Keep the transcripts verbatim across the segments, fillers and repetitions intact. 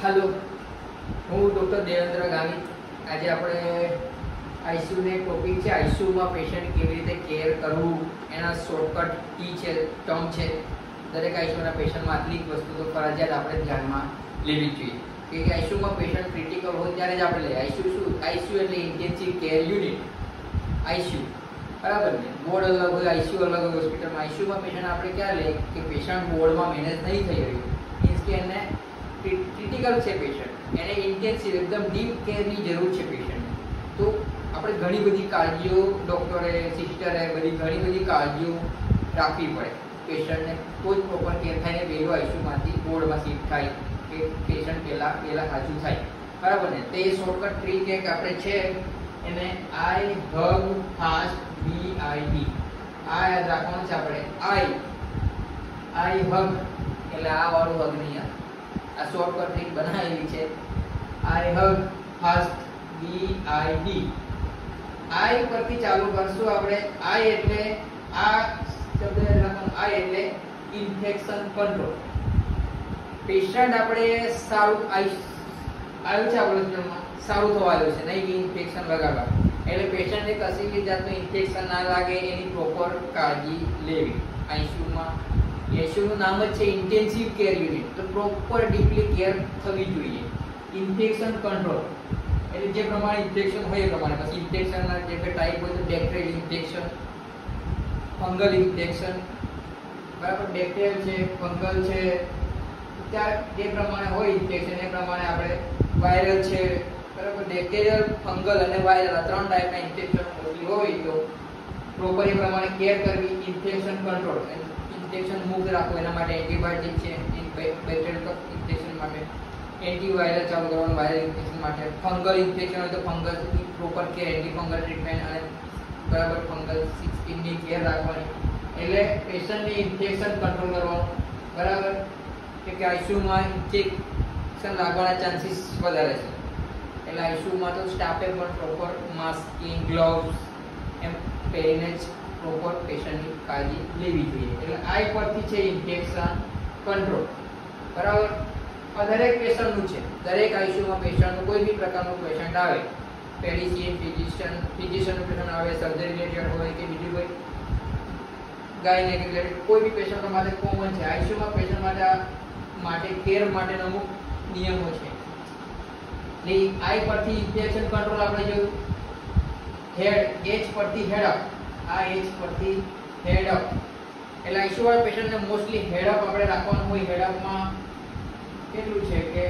Hello हूँ doctor Devendra Gavit. आज આપણે आईसीयू ने टॉपिक है आईसीयू में पेशेंट કેવી રીતે કેર કરવું એના શોર્ટકટ કી છે ટર્મ છે। દરેક આઈસીયુ ના પેશન્ટ માં આટલી વસ્તુ તો ફરજિયાત આપણે ધ્યાનમાં લેવી જોઈએ કે આઈસીયુ માં પેશન્ટ ક્રિટિકલ હોય ત્યારે જ આપણે લે। આઈસીયુ શું? આઈસીયુ એટલે ઇન્ટેન્સિવ કેર યુનિટ આઈસીયુ, બરાબર ને? બોર્ડ અલગ હોય, આઈસીયુ અલગ હોય। હોસ્પિટલમાં આઈસીયુ માં પેશન્ટ આપણે ક્યાં લે કે પેશન્ટ બોર્ડમાં મેનેજ નહીં થઈ રહ્યું, મીન્સ કે એને क्रिटिकल છે પેશન્ટ, એને ઇન્ટેન્સિવ એકદમ ડીપ કેરની જરૂર છે પેશન્ટ। તો આપણે ઘણી બધી કાળજીઓ ડોક્ટરે સિસ્ટરે બધી ઘણી બધી કાળજીઓ રાખવી પડે પેશન્ટને, તો જ પ્રોપર કેર થાય ને પહેલો આઈસીયુમાંથી બોર્ડમાં શિફ્ટ થાય કે પેશન્ટ પહેલાં પહેલાં સાચું થાય, બરાબર ને? તે શોર્ટકટ ટ્રીક એક આપણે છે એને આઈ હગ ફાસ્ટ બી આઈ ડી આ યાદ રાખવાનું છે આપણે। આઈ આઈ હગ એટલે આ વાળું હગ નહીં, આ શોર્ટકટ ટ્રીક બનાવેલી છે। આઈ હગ fast B I D I પરથી ચાલુ કરશું આપણે। આઈ એટલે આ શબ્દ લખવાનું, આઈ એટલે ઇન્ફેક્શન કંટ્રોલ। પેશન્ટ આપણે સારું આવ્યું છે આપણે હોસ્પિટલમાં, સારું થવા આવ્યું છે, નહીં કે ઇન્ફેક્શન લગાવવા, એટલે પેશન્ટને કશી જાતનું ઇન્ફેક્શન ના લાગે એની પ્રોપર કાળજી લેવી આઈસીયુમાં। આઈસીયુનું નામ જ છે ઇન્ટેન્સિવ કેર યુનિટ, તો પ્રોપર ડીપલી કેર થવી જોઈએ। ઇન્ફેક્શન કંટ્રોલ એટલે જે પ્રમાણે ઇન્ફેક્શન હોય એ પ્રમાણે, પછી ઇન્ફેક્શનના જે ટાઈપ હોય તો બેક્ટેરિયલ ઇન્ફેક્શન, ફંગલ ઇન્ફેક્શન, બરાબર? બેક્ટેરિયલ છે, ફંગલ છે, ત્યાં જે પ્રમાણે હોય ઇન્ફેક્શન એ પ્રમાણે આપણે વાયરલ છે, બરાબર? બેક્ટેરિયલ, ફંગલ અને વાયરલ આ ત્રણ ટાઈપના ઇન્ફેક્શન હોય તો પ્રોપર એ પ્રમાણે કેર કરવી। ઇન્ફેક્શન કંટ્રોલ ઇન્ફેક્શન મુક્ત રાખવું, એના માટે એન્ટીબાયોટિક છે, બેક્ટેરિયલ ઇન્ફેક્શન માટે એન્ટીવાયરલ ચાલુ કરવાનું, વાયરલ ઇન્ફેક્શન માટે। ફંગલ ઇન્ફેક્શન હોય તો ફંગલની proper care, anti fungal treatment અને બરાબર ફંગલ સ્કિનની કેર રાખવાની। એટલે પેશન્ટને ઇન્ફેક્શન કંટ્રોલ કરવાનું, બરાબર? કે આઈસીયુમાં ઇન્ફેક્શન લાગવાના ચાન્સીસ વધારે છે, એટલે આઈસીયુમાં તો સ્ટાફે પણ પ્રોપર માસ્કિંગ, ગ્લોવ્સ એમ પહેરીને જ પ્રોપર પેશન્ટની કાળજી લેવી જોઈએ। એટલે આ પરથી છે ઇન્ફેક્શન કંટ્રોલ, બરાબર? આ દરેક પેશન્ટનું છે, દરેક આઈસીયુમાં પેશન્ટનું કોઈ બી પ્રકારનું પેશન્ટ આવે, પેડિસિયન, ફિઝિશિયન ફિઝિશિયનનું પેશન્ટ આવે, સર્જરી રિલેટેડ હોય કે બીજું કોઈ ગાયનેક રિલેટેડ કોઈ બી પેશન્ટ માટે કોમન છે। આઈસીયુમાં પેશન્ટ માટે માટે કેર માટેના અમુક નિયમો છે। એટલે આઈ પરથી ઇન્ફેક્શન કંટ્રોલ આપણે જોયું, હેડ એચ પરથી હેડ અપ, આ એચ પરથી હેડ અપ એટલે આઈસીયુ વાળા પેશન્ટને મોસ્ટલી હેડ અપ આપણે રાખવાનું હોય। હેડ અપમાં કેટલું છે કે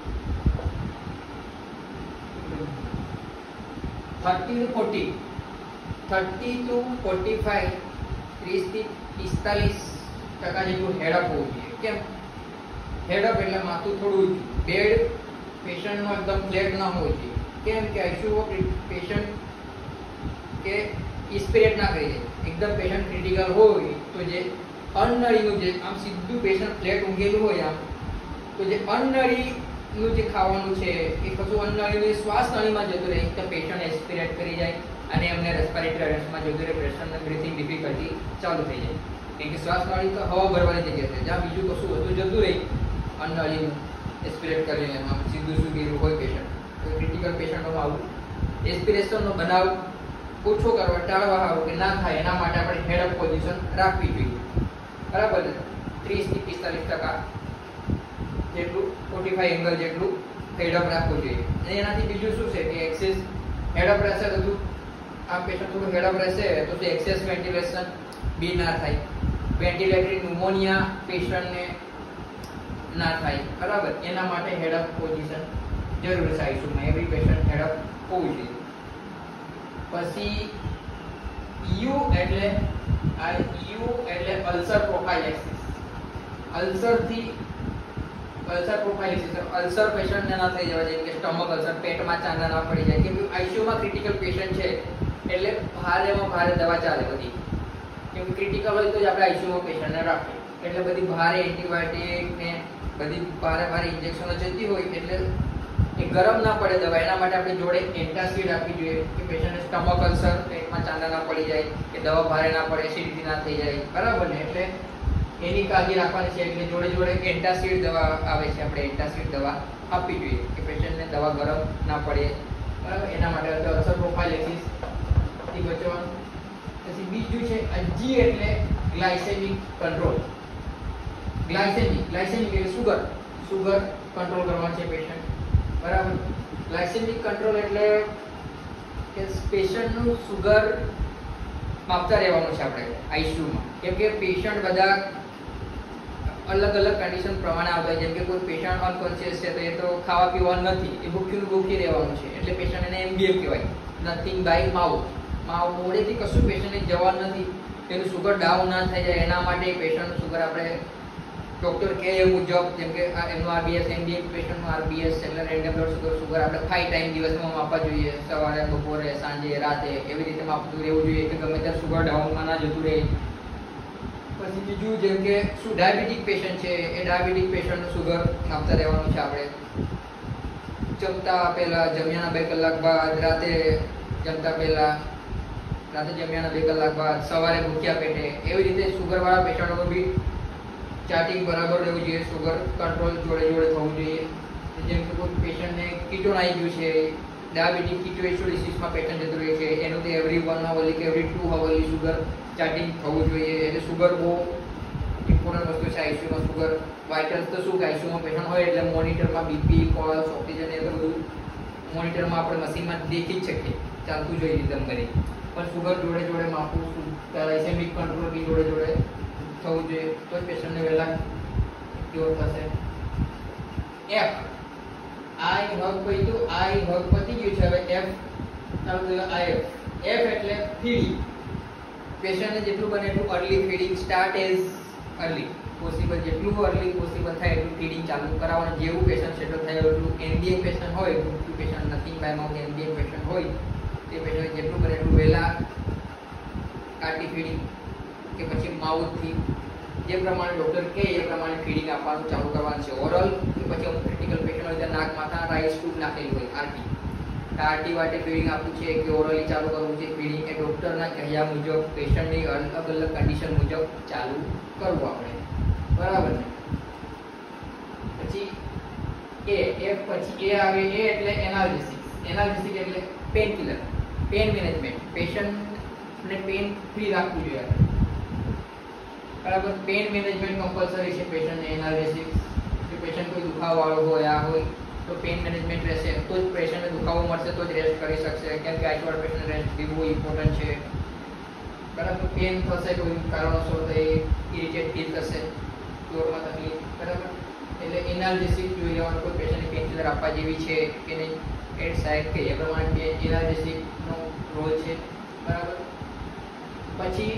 thirty to forty thirty to forty five ત્રીસ થી પિસ્તાલીસ ટકા જેટલું હેડઅપ હોવું જોઈએ। કેમ હેડઅપ એટલે માથું થોડું ઊંચું, બેડ પેશન્ટનો એકદમ ફ્લેટ ના હોવું જોઈએ। કેમ કે આઈસીયુ પેશન્ટ કે ઇન્સ્પિરેટ ના કરી દે, એકદમ પેશન્ટ ક્રિટિકલ હોય તો જે અનનળીનું જે આમ સીધું પેશન્ટ ફ્લેટ ઊંઘેલું હોય આમ, તો જે અનનળીનું જે ખાવાનું છે એ કશું અનનળીનું શ્વાસ નળીમાં જતું રહે તો પેશન્ટ એસ્પિરેટ કરી જાય અને એમને રેસ્પિરેટરી અરેસ્ટમાં જતું રહે, પેશન્ટને બ્રીથિંગ ડિફિકલ્ટી ચાલુ થઈ જાય। કેમ કે શ્વાસ નળી તો હવા ભરવાની જગ્યા છે, જ્યાં બીજું કશું વધુ જતું રહે અનનળીનું એસ્પિરેટ કરીને એમાં સીધું શું ગયેલું હોય પેશન્ટ, તો ક્રિટિકલ પેશન્ટોમાં આવું એસ્પિરેશનનો બનાવ ઓછો કરવા, ટાળવા સારું કે ના થાય એના માટે આપણે હેડઅપ પોઝિશન રાખવી જોઈએ, બરાબર? ત્રીસ થી પિસ્તાલીસ ટકા જેટલું ફોર્ટી ફાઈવ એંગલ જેટલું હેડઅપ રાખવું જોઈએ। અને એનાથી બીજું શું છે કે એક્સેસ હેડઅપ રહેશે તો આ પેશન્ટ થોડું હેડઅપ રહેશે તો એક્સેસ વેન્ટિલેશન બી ના થાય, વેન્ટિલેટરી ન્યુમોનિયા પેશન્ટને ના થાય, બરાબર? એના માટે હેડઅપ પોઝિશન જરૂર છે આઈસીયુમાં, એવરી પેશન્ટ હેડઅપ હોવું જોઈએ। પછી યુ એટલે આ યુ એટલે અલ્સર પ્રોફાઇલેક્સિસ, અલ્સરથી અલ્સર પ્રોફાઇલેક્સિસ અલ્સર પેશન્ટને ના થઈ જવા જોઈએ, કે સ્ટમક અલ્સર, પેટમાં ચાંદા ના પડી જાય, કે આઈસીયુમાં ક્રિટિકલ પેશન્ટ છે એટલે ભારેમાં ભારે દવા ચાલે બધી, કેમ ક્રિટિકલ હોય તો જ આપણે આઈસીયુમાં પેશન્ટને રાખીએ, એટલે બધી ભારે એન્ટીબાયોટિક ને બધી ભારે ભારે ઇન્જેક્શનો જતી હોય એટલે એ ગરમ ના પડે દવા, એના માટે આપણે જોડે એન્ટાસિડ આપવી જોઈએ કે પેશન્ટને સ્ટમક અલ્સર, પેટમાં ચાંદા ના પડી જાય, કે દવા ભારે ના પડે, એસિડિટી ના થઈ જાય, બરાબર ને? એટલે એની કાળજી રાખવાની છે. એટલે જોડે જોડે એન્ટાસિડ દવા આવે છે, આપણે એન્ટાસિડ દવા આપવી જોઈએ કે પેશન્ટને દવા ગરમ ના પડે, બરાબર. એના માટે અલ્સર પ્રોફાઇલેક્સિસ થી બચવાનું. પછી બીજું છે જી એટલે ગ્લાયસેમિક કંટ્રોલ. ગ્લાયસેમિક ગ્લાયસેમિક એટલે સુગર સુગર કંટ્રોલ કરવાનું છે પેશન્ટ, બરાબર. ગ્લાયસેમિક કંટ્રોલ એટલે કે પેશન્ટનું સુગર માપતા રહેવાનું છે આપણે આઈસીયુમાં. કેમ કે પેશન્ટ બધા અલગ અલગ કન્ડિશન પ્રમાણે આવતા હોય. જેમ કે કોઈ પેશન્ટ અનકોન્શિયસ છે તો એ તો ખાવા પીવાનું નથી, એ ભૂખ્યું ભૂખી રહેવાનું છે, એટલે પેશન્ટ એને એમબીએમ કહેવાય, નથિંગ બાય માઉથ. માઉથ મોડેથી કશું પેશન્ટને જવાનું નથી, એનું સુગર ડાઉન ના થઈ જાય એના માટે પેશન્ટનું સુગર આપણે ડૉક્ટર કહે એ મુજબ, જેમ કે એમનું આરબીએસ એમડીએમ પેશન્ટનું આરબીએસ એટલે રેન્ડમ બ્લડ સુગર સુગર આપણે ફાઈવ ટાઈમ દિવસમાં માપવા જોઈએ, સવારે, બપોરે, સાંજે, રાતે, એવી રીતે માપતું રહેવું જોઈએ કે ગમે ત્યારે સુગર ડાઉનમાં ના જતું રહે. પછી બીજું જેમ કે શું ડાયાબિટીક પેશન્ટ છે, એ ડાયાબિટીક પેશન્ટનું સુગર માપતા રહેવાનું છે આપણે. જમતા પહેલાં, જમ્યાના બે કલાક બાદ, રાતે જમતા પહેલાં, રાતે જમ્યાના બે કલાક બાદ, સવારે ભૂખ્યા પેટે, એવી રીતે સુગરવાળા પેશન્ટોનું બી ચાર્ટિંગ બરાબર રહેવું જોઈએ, સુગર કંટ્રોલ જોડે જોડે થવું જોઈએ. જેમ કે કોઈ પેશન્ટને કીટોન આવી ગયું છે, ડાયાબિટીક કીટોએસિડોસિસમાં પેશન્ટ જતું રહે છે, એનું તો એવરી વન અવરલી કે every two hourly sugar charting થવું જોઈએ. એટલે સુગર બહુ ઇમ્પોર્ટન્ટ વસ્તુ છે આઈસીયુમાં. સુગર વાઇટલ્સ તો શું કે આઈસીયુમાં પેશન્ટ હોય એટલે મોનિટરમાં બીપી, પલ્સ, ઓક્સિજન એ તો બધું મોનિટરમાં આપણે મશીનમાં દેખી જ શકીએ, ચાલતું જોઈએ એકદમ કરી. પણ સુગર જોડે જોડે માપવું, ગ્લાયસેમિક કંટ્રોલ બી જોડે જોડે થવું જોઈએ, તો જ પેશન્ટને વહેલા ક્યોર થશે. એફ આઈ હગ પૈતું આઈ હગ પતી ગયું છે, હવે એફ ચાલુ આઈ એફ. એફ એટલે ફીડિંગ. પેશન્ટને જેટલું બને એટલું early feeding start as early possible, જેટલું અર્લી પોસિબલ થાય એટલું ફીડિંગ ચાલુ કરાવવાનું. જેવું પેશન્ટ સેટલ થાય એટલું એનડીએમ પેશન્ટ હોય, ભૂખ્યું patient nothing by mouth NDM patient હોય, તે પેશન્ટ જેટલું બને એટલું વહેલા કાટી ફીડિંગ કે પછી માઉથથી જે પ્રમાણે ડૉક્ટર કહે એ પ્રમાણે ફીડિંગ આપવાનું ચાલુ કરવાનું છે. ઓરલ કે પછી અમુક ક્રિટિકલ પેશન્ટ હોય ત્યાં નાક માથા રાઈસ ટ્યુબ નાખેલી હોય, આરટી આરટી માટે ફીડિંગ આપવું છે કે ઓરલી ચાલુ કરવું છે ફીડિંગ, એ ડૉક્ટરના કહ્યા મુજબ પેશન્ટની અલગ અલગ કન્ડિશન મુજબ ચાલુ કરવું આપણે, બરાબર ને. પછી એ એ પછી એ આવે, એ એટલે એનાલ્જેસિક. એનાલ્જેસિક એટલે પેન કિલર, પેન મેનેજમેન્ટ. પેશન્ટને પેન ફ્રી રાખવું જોઈએ આપણે, બરાબર. પેન મેનેજમેન્ટ કમ્પલસરી છે પેશન્ટને. એનાલ્જેસિક જો પેશન્ટ કોઈ દુખાવો વાળો હોય આ હોય તો પેન મેનેજમેન્ટ રહેશે તો જ પેશન્ટને દુખાવો મળશે તો જ રેસ્ટ કરી શકશે. કેમ કે આઈસીયુવાળા પેશન્ટને રેસ્ટ બી બહુ ઇમ્પોર્ટન્ટ છે, બરાબર. પેન થશે કોઈ કારણોસર તો એ ઇરિટેટ ફીલ થશે, ફ્લોરમાં તકલીફ, બરાબર. એટલે એનાલ્જેસિક જોઈ લેવાનું, કોઈ પેશન્ટને પેન કિલર આપવા જેવી છે કે નહીં, એડ સાઇડ કે એ પ્રમાણે એનાલ્જેસિકનો રોલ છે, બરાબર. પછી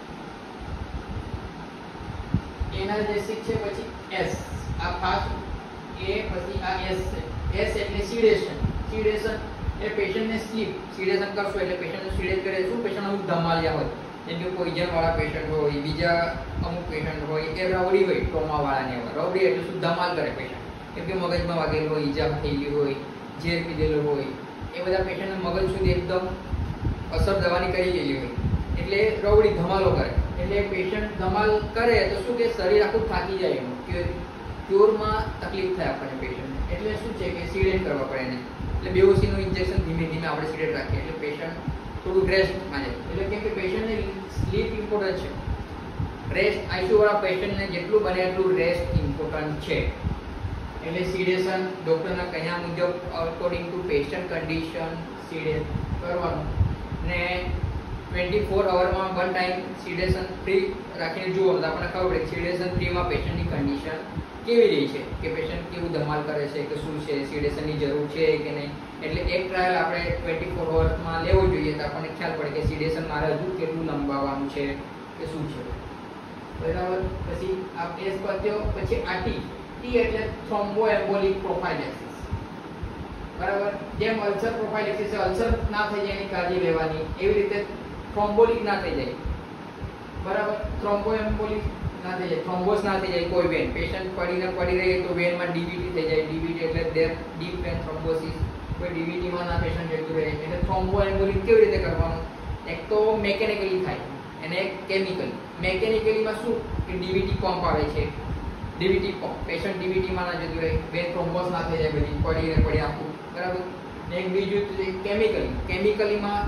એનાલ્જેસિક છે, પછી એસ આ ફાસ્ટ એ, પછી આ એસ છે. એસ એટલે સિડેશન. સિડેશન એ પેશન્ટને સ્લીપ સિડેશન કરશો એટલે પેશન્ટને સિડેટ કરે. શું પેશન્ટ અમુક ધમાલિયા હોય, જેમ કે પોઈઝન વાળા પેશન્ટ હોય, બીજા અમુક પેશન્ટ હોય એ રવડી હોય, ટ્રોમા વાળાને હોય. રવડી એટલે શું ધમાલ કરે પેશન્ટ, કેમ કે મગજમાં વાગેલું હોય, ઈજા થઈ ગઈ હોય, ઝેર પીધેલું હોય, એ બધા પેશન્ટના મગજ સુધી એકદમ અસર દવાની કરી ગયેલી હોય એટલે રવડી ધમાલો કરે. એટલે પેશન્ટ ધમાલ કરે તો શું કે શરીર આખું થાકી જાય, એનું કે ક્યોરમાં તકલીફ થાય આપણને પેશન્ટને. એટલે શું છે કે સિડેટ કરવા પડે એને. એટલે બેહોશીનું ઇન્જેક્શન ધીમે ધીમે આપણે સિડેટ રાખીએ એટલે પેશન્ટ થોડું રેસ્ટ માંગે. એટલે કેમ કે પેશન્ટને સ્લીપ ઇમ્પોર્ટન્ટ છે, રેસ્ટ. આઈસીયુવાળા પેશન્ટને જેટલું બને એટલું રેસ્ટ ઇમ્પોર્ટન્ટ છે. એટલે સિડેશન ડૉક્ટરના કહ્યા મુજબ according to patient condition sedate કરવાનું. ને ટ્વેન્ટી ફોર અવરમાં વન ટાઈમ સિડેશન ફ્રી રાખીને જુઓ તો આપણને ખબર પડે સિડેશન ફ્રીમાં પેશન્ટની કન્ડિશન કેવી રહી છે, કે પેશન્ટ કેવું ધમાલ કરે છે, કે શું છે, સિડેશનની જરૂર છે કે નહીં. એટલે એક ટ્રાયલ આપણે ટ્વેન્ટી ફોર અવર્સમાં લેવો જોઈએ તો આપણને ખ્યાલ પડે કે સિડેશન મારે હજુ કેટલું લંબાવવાનું છે કે શું છે, બરાબર. પછી આ એસ પત્યો. પછી આ ટી ટી એટલે થ્રોમ્બો એમ્બોલિક પ્રોફાઇલેક્સિસ, બરાબર. જેમ અલ્સર પ્રોફાઇલેક્સિસ છે, અલ્સર ના થઈ જાય એની કાળજી લેવાની, એવી રીતે થ્રોમ્બોલિક ના થઈ જાય, બરાબર. થ્રોમ્બો એમ્બોલિક ના થઈ જાય, થ્રોમ્બોસ ના થઈ જાય કોઈ વેન. પેશન્ટ પડીને પડી રહે તો વેનમાં ડીવીટી થઈ જાય. ડીવીટી એટલે ડેપ ડીપ વેન થ્રોમ્બોસિસ. કોઈ ડીવીટીમાં ના પેશન્ટ જતું રહે એટલે થ્રોમ્બો એમ્બોલિક કેવી રીતે કરવાનું? એક તો મેકેનિકલી થાય, અને એક કેમિકલ. મેકેનિકલીમાં શું કે ડીવીટી પંપ આવે છે, ડીવીટી પંપ પેશન્ટ ડીવીટીમાં ના જતું હોય, વેન થ્રોમ્બોસ ના થઈ જાય બધી પડીને પડી આખું, બરાબર. ને એક બીજું કેમિકલ. કેમિકલીમાં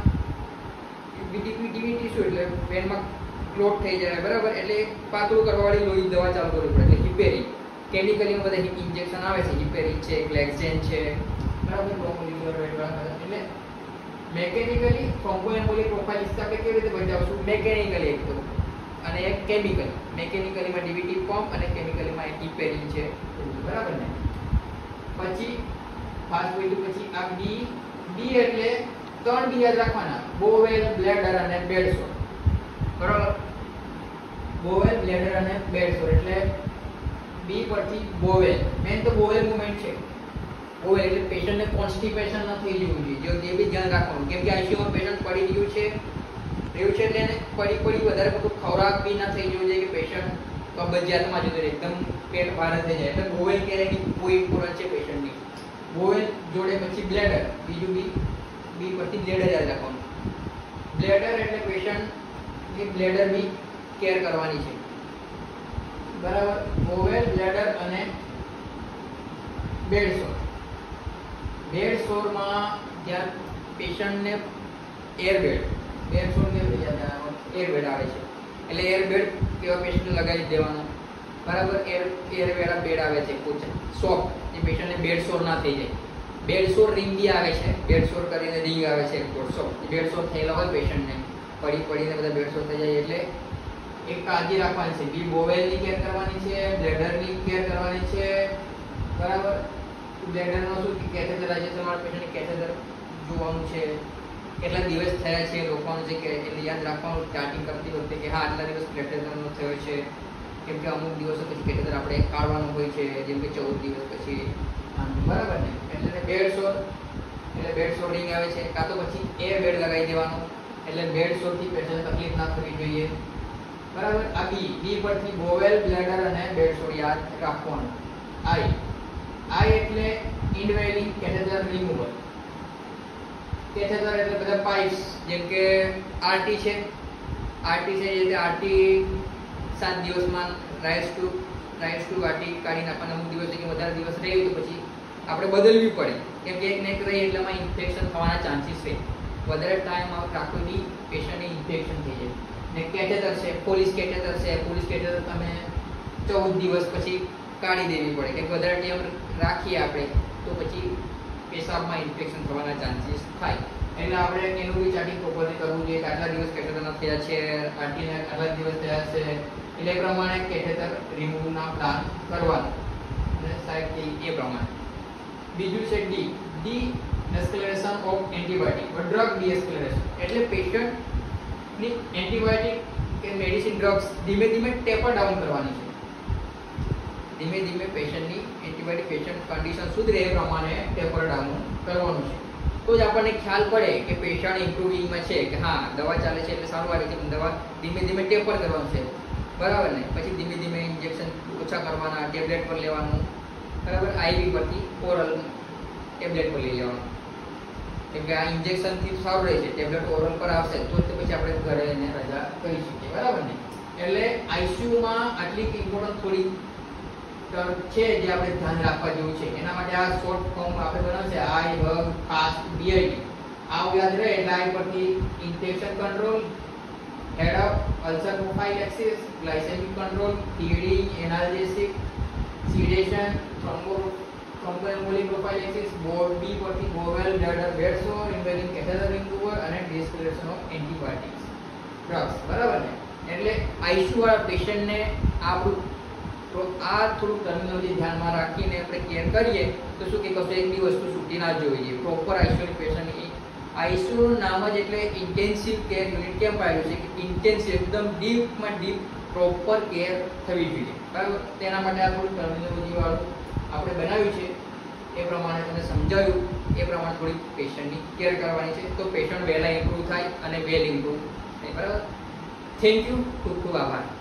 ડીવીટી શું એટલે વેનમાં ક્લોટ થઈ જાય, બરાબર, એટલે પાતળું કરવાવાળી લોહી દવા ચાલુ કરવી પડે એટલે હિપેરિન. કેમિકલીમાં બધા ઇન્જેક્શન આવે છે, હિપેરિન છે, ગ્લેક્સેન છે, બરાબર, એટલે મેકેનિકલી થ્રોમ્બોએમ્બોલિક પ્રોફાઇલ આપણે કેવી રીતે બતાવશું? મેકેનિકલી એક તો, અને એક કેમિકલ. મેકેનિકલીમાં ડીવીટી પંપ અને કેમિકલીમાં હિપેરિન છે, બરાબર ને. પછી ફાસ્ટ વોઇડ પછી આ ડી ડી એટલે ત્રણ ડી યાદ રાખવાના: બોવેલ, બ્લેડર અને બેડસોર, બરાબર. બોવેલ, બ્લેડર અને બેડસોર એટલે બી પરથી બોવેલ. મેન તો બોવેલ મૂવમેન્ટ છે. બોવેલ એટલે પેશન્ટને કોન્સ્ટિપેશન ન થઈ જવું જોઈએ, જે બી ધ્યાન રાખવાનું, કેમ કે આઈસીયુમાં પેશન્ટ પડી ગયું છે રહ્યું છે એટલે એને પડી પડી વધારે પડતું ખોરાક બી ના થઈ જવું જોઈએ કે પેશન્ટ કબજિયાતમાં જતું રહે, એકદમ પેટ ભારે થઈ જાય. એટલે બોવેલ કેરની બહુ ઇમ્પોર્ટન્ટ છે પેશન્ટની. બોવેલ જોડે પછી બ્લેડર, બીજું બી બી પરથી બ્લેડર યાદ રાખવાનું. બ્લેડર એટલે પેશન્ટની બ્લેડર બી કેર કરવાની છે, બરાબર. બોવેલ, બ્લેડર અને બેડસોર. બેડસોરમાં જ્યાં પેશન્ટને એરબેડ, બેડસોર કે એરબેડ આવે છે એટલે એરબેડ કેવા પેશન્ટને લગાવી દેવાનો, બરાબર. એર એરબેડ બેડ આવે છે સોફ્ટ, જે પેશન્ટને બેડસોર ના થઈ જાય. બેડસોર રિંગ બી આવે છે, બેડસોર કરીને રિંગ આવે છે સોફ્ટ. બેડસોર થયેલા હોય પેશન્ટને પડી પડીને બધા બેડસોર થઈ જાય એટલે એક કાળજી રાખવાની છે. બી બોવેલની કેર કરવાની છે, બ્લેડરની કેર કરવાની છે, બરાબર. બ્લેડરનો શું કે કેથેટરાઇઝેશન વાળા પેશન્ટને કેથેટર જોવાનું છે, કેટલા દિવસ થયા છે રોકવાનું છે, કે એટલે યાદ રાખવાનું સ્ટાર્ટિંગ કરતી વખતે કે હા આટલા દિવસ કેથેટરનો થયો છે, કેમ કે અમુક દિવસો પછી કેથેટર આપણે કાઢવાનું હોય છે, જેમ કે ચૌદ દિવસ પછી, બરાબર ને. એટલે બેડસોર એટલે બેડસોર રિંગ આવે છે, કાં તો પછી એર બેડ લગાવી દેવાનો એટલે બેડસોરથી પેશન્ટ તકલીફ ના થવી જોઈએ, બરાબર. આ બી બી પરથી બોવેલ, બ્લેડર અને બેડસોર યાદ રાખવાનું. આઈ આઈ એટલે ઇન્ડવેલિંગ કેથેટર રિમૂવલ. કેથેટર એટલે બધા પાઇપ્સ, જેમ કે આરટી છે, આરટી છે એટલે આરટી સાત દિવસમાં રાઇસ ટુ રાઇસ ટુ આરટી કાઢી નાખવાના. અમુક દિવસ કે વધારે દિવસ રહી તો પછી આપણે બદલવી પડે, કેમ કે એક ને એક રહી એટલે એમાં ઇન્ફેક્શન થવાના ચાન્સીસ છે. વધારે ટાઈમ રાખવાથી પેશન્ટને ઇન્ફેક્શન થઈ જાય. ને કેથેટર છે, પોલીસ કેથેટર છે, પોલીસ કેથેટર તમે ચૌદ દિવસ પછી કાઢી દેવી પડે, કેમ કે વધારે ટાઈમ રાખીએ આપણે તો પછી પેશાબમાં ઇન્ફેક્શન થવાના ચાન્સીસ થાય. એટલે આપણે એનું બી ચાર્ટિંગ પ્રોપરલી કરવું જોઈએ કે આટલા દિવસ કેથેટરના થયા છે, આરટીને આટલા દિવસ થયા છે, એટલે એ પ્રમાણે કેથેટર રિમૂવના પ્લાન કરવાનો અને સાહેબ એ પ્રમાણે. બીજું છે D D escalation of antibiotic, drug deescalation એટલે પેશન્ટની એન્ટીબાયોટિક કે મેડિસિન ડ્રગ્સ ધીમે ધીમે ટેપર ડાઉન કરવાની છે. ધીમે ધીમે પેશન્ટની એન્ટીબાયોટિક પેશન્ટ કન્ડિશન સુધરે એ પ્રમાણે ટેપર ડાઉન કરવાનું છે. તો જ આપણને ખ્યાલ પડે કે પેશન્ટ ઇમ્પ્રુવિંગમાં છે, કે હા દવા ચાલે છે એટલે સારું આવે છે, દવા ધીમે ધીમે ટેપર કરવાનું છે, બરાબર ને. પછી ધીમે ધીમે ઇન્જેક્શન ઓછા કરવાના, ટેબ્લેટ પર લેવાનું, બરાબર. આઈવી પરથી ઓરલ ટેબ્લેટ પર લઈ લેવાનું, કેમ કે આ ઇન્જેક્શનથી સારું રહે છે, ટેબ્લેટ ઓરલ પર આવશે તો જ પછી આપણે ઘરે એને રજા કરી શકીએ, બરાબર ને. એટલે આઈસીયુમાં આટલી ઇમ્પોર્ટન્ટ થોડી છે જે આપણે ધ્યાન રાખવા જેવું છે. એના માટે આ શોર્ટ ફોર્મ આપણે બનાવ્યું છે, આઈ હગ ફાસ્ટ ડીઆઈટી. આ યાદ રહે એટલે આઈ પરથી infection control, head up, ulcer prophylaxis, glycaemic control, feeding, analgesic, sedation, thrombo thromboembolic prophylaxis, board B પરથી bowel, bladder, bedsore, indwelling catheter remover અને ડિસ્ક્રિપ્શન ઓફ એન્ટીબાયોટિક્સ ડ્રગ્સ, બરાબર ને. એટલે આઈસીયુ વાળા પેશન્ટને આપણું તો આ થોડું ટર્મિનોલોજી ધ્યાનમાં રાખીને આપણે કેર કરીએ તો શું કે કશું એક બી વસ્તુ છૂટી ના જોઈએ. પ્રોપર આઈસીયુ પેશન્ટની આઈસીયુનું નામ જ એટલે ઇન્ટેન્સિવ કેર યુનિટ કેમ પાડ્યું છે કે ઇન્ટેન્સિવ એકદમ ડીપમાં ડીપ પ્રોપર કેર થવી જોઈએ, બરાબર. તેના માટે આ થોડું ટર્મિનોલોજી વાળું આપણે બનાવ્યું છે, એ પ્રમાણે તમને સમજાવ્યું, એ પ્રમાણે થોડી પેશન્ટની કેર કરવાની છે તો પેશન્ટ વહેલા ઇમ્પ્રૂવ થાય અને વેલ ઇમ્પ્રૂવ થાય, બરાબર. થેન્ક યુ, ખૂબ ખૂબ આભાર.